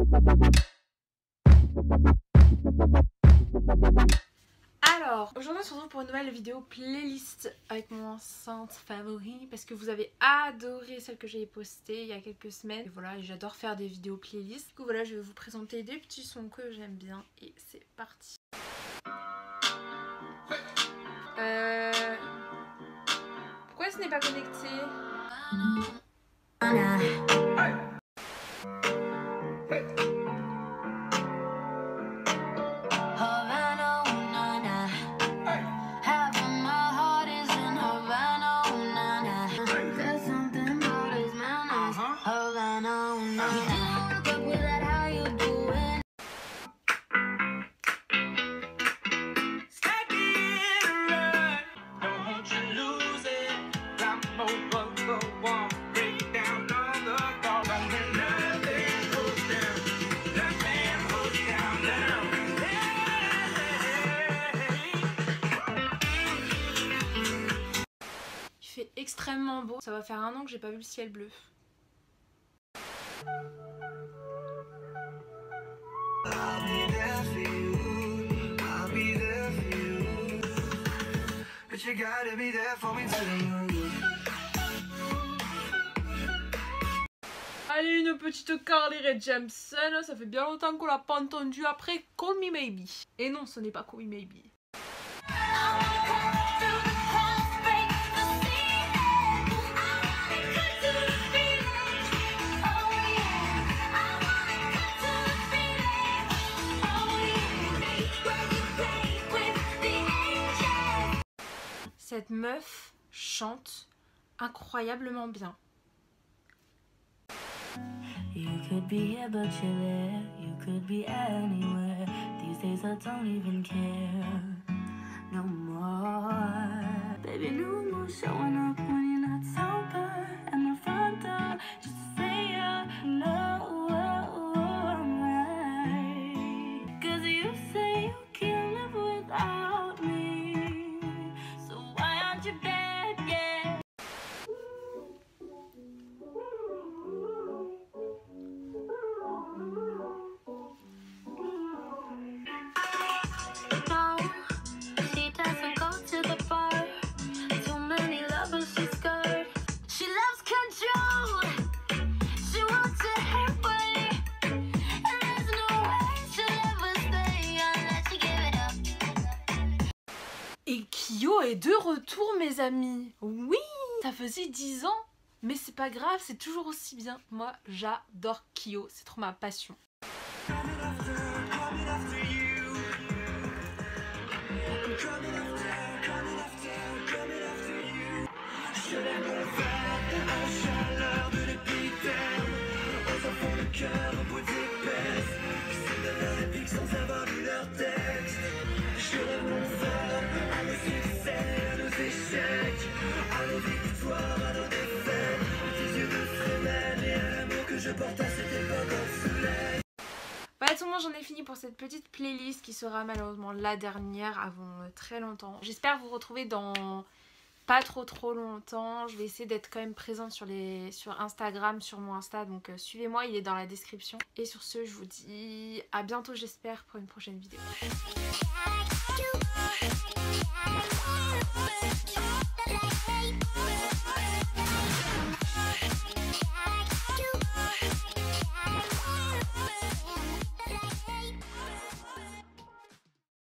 Alors, aujourd'hui on se retrouve pour une nouvelle vidéo playlist avec mon enceinte favori parce que vous avez adoré celle que j'ai postée il y a quelques semaines. Et voilà, j'adore faire des vidéos playlists. Du coup voilà, je vais vous présenter des petits sons que j'aime bien et c'est parti. Pourquoi ce n'est pas connecté? Il fait extrêmement beau. Ça va faire 1 an que j'ai pas vu le ciel bleu. Allez, une petite Carly Rae Jepsen, ça fait bien longtemps qu'on l'a pas entendu après Call Me Maybe. Et non, ce n'est pas Call Me Maybe. Cette meuf chante incroyablement bien. You could be here but you're there. You could be anywhere. These days I don't even care no more. Baby, no more showing up when you're not sober at my front door just to say hello. Right. 'Cause you say you can't live without me. So why aren't you back yet? Et Kyo est de retour, mes amis. Oui, ça faisait 10 ans, mais c'est pas grave, c'est toujours aussi bien. Moi, j'adore Kyo, c'est trop ma passion. Voilà tout le monde, j'en ai fini pour cette petite playlist qui sera malheureusement la dernière avant très longtemps. J'espère vous retrouver dans pas trop longtemps. Je vais essayer d'être quand même présente sur Instagram, sur mon Insta, donc suivez-moi, il est dans la description. Et sur ce, je vous dis à bientôt j'espère pour une prochaine vidéo. Hey.